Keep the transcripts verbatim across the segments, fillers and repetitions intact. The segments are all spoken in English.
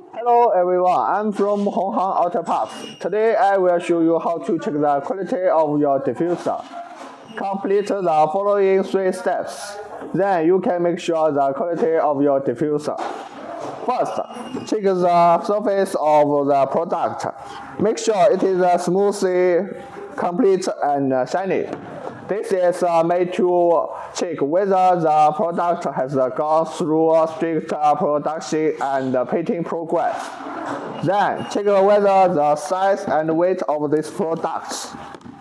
Hello everyone, I'm from Honghang Auto Parts. Today I will show you how to check the quality of your diffuser. Complete the following three steps. Then you can make sure the quality of your diffuser. First, check the surface of the product. Make sure it is smoothly, complete, and shiny. This is uh, made to check whether the product has gone through a strict production and painting progress. Then check whether the size and weight of these products.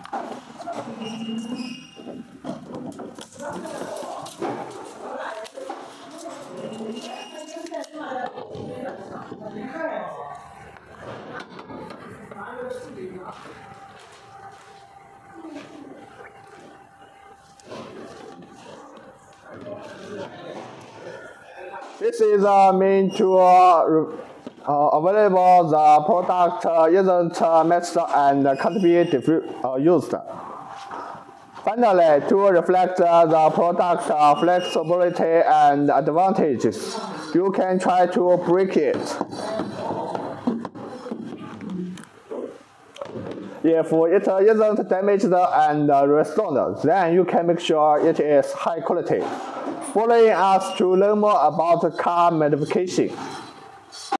This is uh, meant to uh, uh, available the product uh, isn't uh, matched and can't be uh, used. Finally, to reflect uh, the product uh, flexibility and advantages, you can try to break it. If it isn't damaged and restored, then you can make sure it is high quality. Following us to learn more about car modification.